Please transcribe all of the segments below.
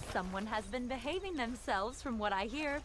Someone has been behaving themselves from what I hear.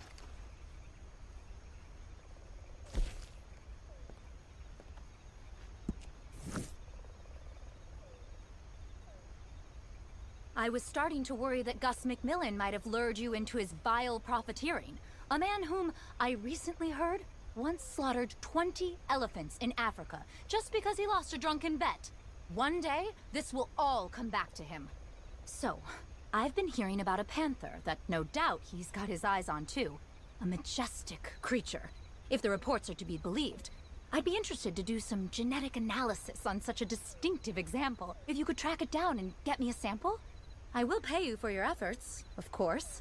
I was starting to worry that Gus McMillan might have lured you into his vile profiteering. A man whom I recently heard once slaughtered 20 elephants in Africa just because he lost a drunken bet. One day, this will all come back to him. So, I've been hearing about a panther that no doubt he's got his eyes on too. A majestic creature. If the reports are to be believed, I'd be interested to do some genetic analysis on such a distinctive example. If you could track it down and get me a sample? I will pay you for your efforts, of course.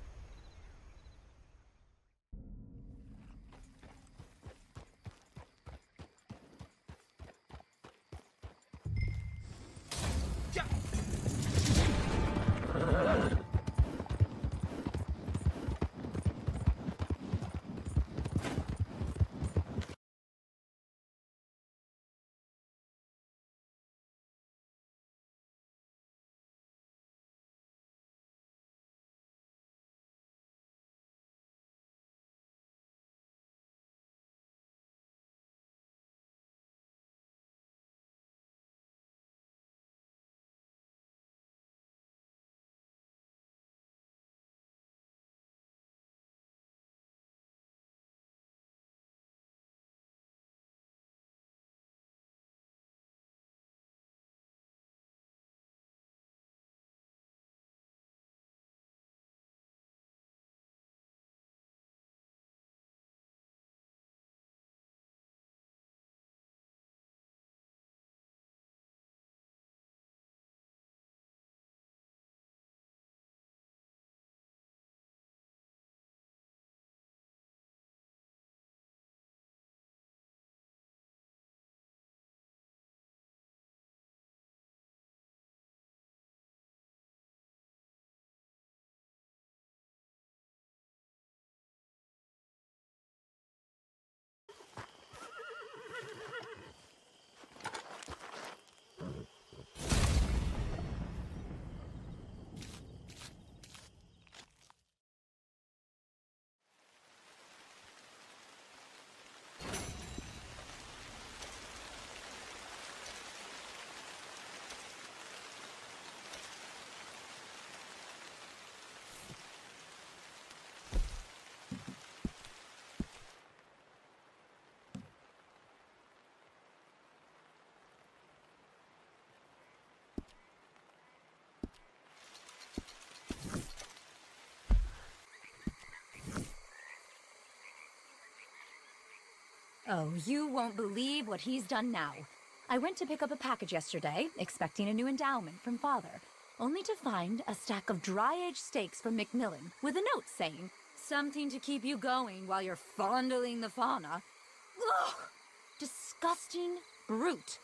Oh, you won't believe what he's done now. I went to pick up a package yesterday, expecting a new endowment from Father, only to find a stack of dry-aged steaks from Macmillan, with a note saying, "Something to keep you going while you're fondling the fauna." Ugh! Disgusting brute.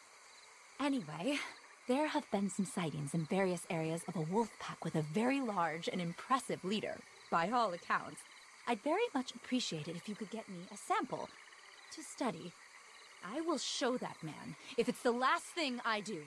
Anyway, there have been some sightings in various areas of a wolf pack with a very large and impressive leader, by all accounts. I'd very much appreciate it if you could get me a sample to study. I will show that man, if it's the last thing I do.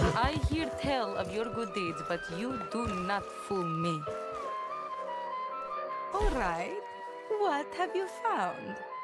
I hear tell of your good deeds, but you do not fool me. All right. What have you found?